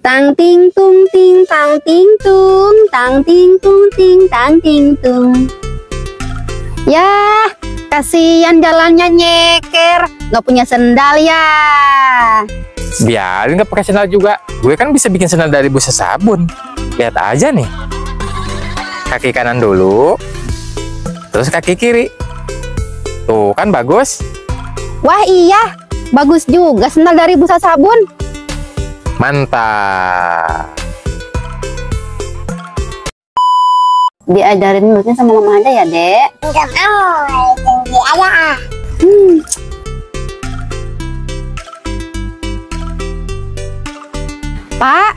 Tang ting tung ting tang ting tung tang ting tung ting tang ting tung. Ya, kasihan jalannya nyeker, nggak punya sendal ya. Biarin nggak pakai sendal juga. Gue kan bisa bikin sendal dari busa sabun. Lihat aja nih. Kaki kanan dulu, terus kaki kiri. Tuh kan bagus. Wah iya, bagus juga sendal dari busa sabun. Mantap. Diajarin nulisnya sama mama aja ya, Dek. Enggak mau, janji aja. Pak,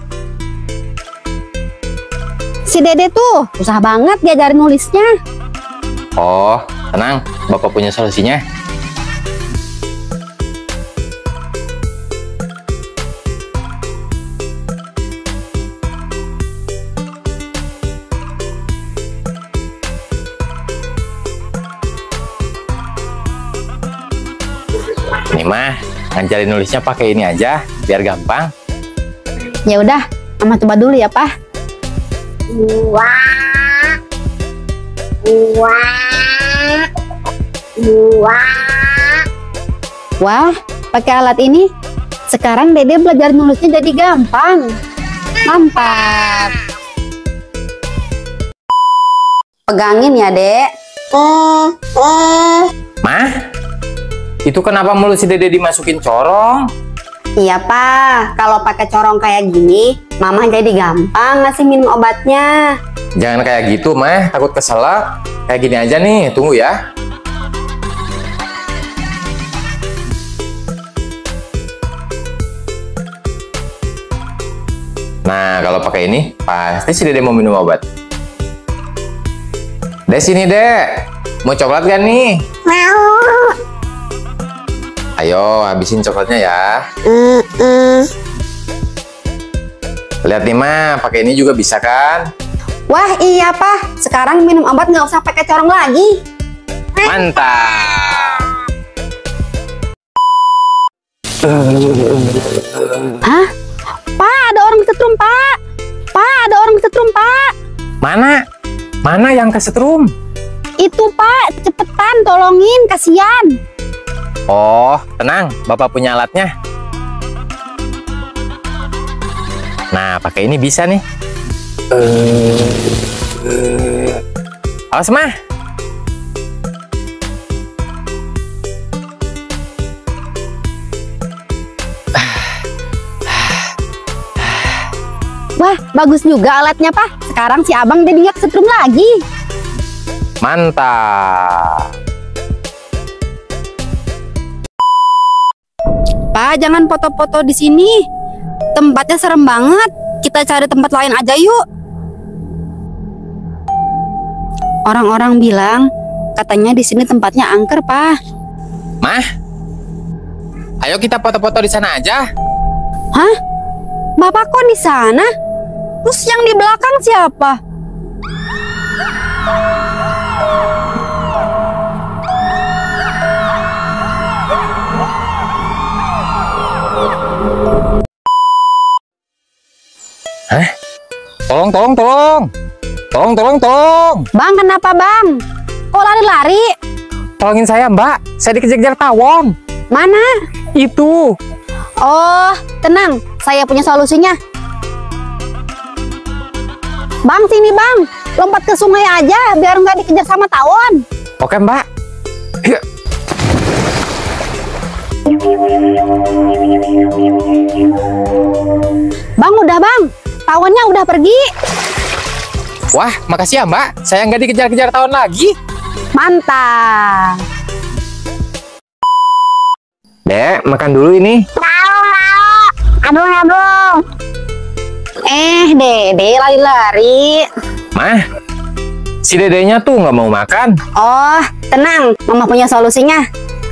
si Dede tuh susah banget diajarin nulisnya. Oh, tenang. Bapak punya solusinya. Nih mah, ngajarin nulisnya pakai ini aja, biar gampang. Ya udah, Mama coba dulu ya, Pak. Dua, dua, dua. Wah, pakai alat ini sekarang Dede belajar nulisnya jadi gampang. Mantap. Pegangin ya, Dek. Mah, itu kenapa mulut si Dede dimasukin corong? Iya, Pak. Kalau pakai corong kayak gini, Mama jadi gampang ngasih minum obatnya. Jangan kayak gitu, Mah. Takut keselak. Kayak gini aja nih, tunggu ya. Nah, kalau pakai ini, pasti si Dede mau minum obat. Dek, sini, Dek. Mau coklat gak nih? Mau. Ayo, habisin coklatnya ya. Lihat nih, Ma. Pakai ini juga bisa kan? Wah, iya, Pak. Sekarang minum obat nggak usah pakai corong lagi. Mantap. Hah? Pak, ada orang kesetrum, Pak. Pak, ada orang kesetrum, Pak. Mana? Mana yang kesetrum? Itu, Pak. Cepetan, tolongin. Kasihan. Oh, tenang. Bapak punya alatnya. Nah, pakai ini bisa nih. Awas, Mah. Wah, bagus juga alatnya, Pak. Sekarang si Abang jadi nggak kesetrum lagi. Mantap. Pak, jangan foto-foto di sini. Tempatnya serem banget. Kita cari tempat lain aja yuk. Orang-orang bilang katanya di sini tempatnya angker, Pak. Mah, ayo kita foto-foto di sana aja. Hah? Bapak kok di sana? Terus yang di belakang siapa? Hah? Tolong. Bang, kenapa, Bang? Kok lari-lari? Tolongin saya, Mbak. Saya dikejar-kejar tawon. Mana? Itu. Oh, tenang. Saya punya solusinya. Bang, sini, Bang. Lompat ke sungai aja biar nggak dikejar sama tawon. Oke, Mbak. Yuk. Bang, udah, Bang. Tawonnya udah pergi. Wah, makasih ya, Mbak. Saya nggak dikejar-kejar tawon lagi. Mantap. Dek, makan dulu ini. Abang. Dede lari-lari. Mah, si Dedenya tuh nggak mau makan. Oh, tenang. Mama punya solusinya.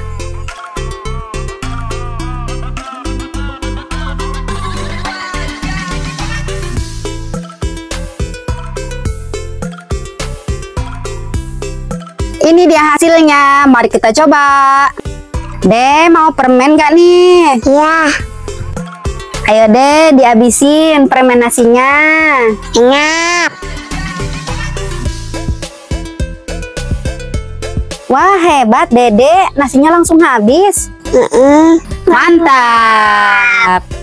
Ini dia hasilnya. Mari kita coba. Dek, mau permen gak nih? Iya. Ayo deh, dihabisin permen nasinya. Ingat. Wah, hebat Dede, nasinya langsung habis. Mantap.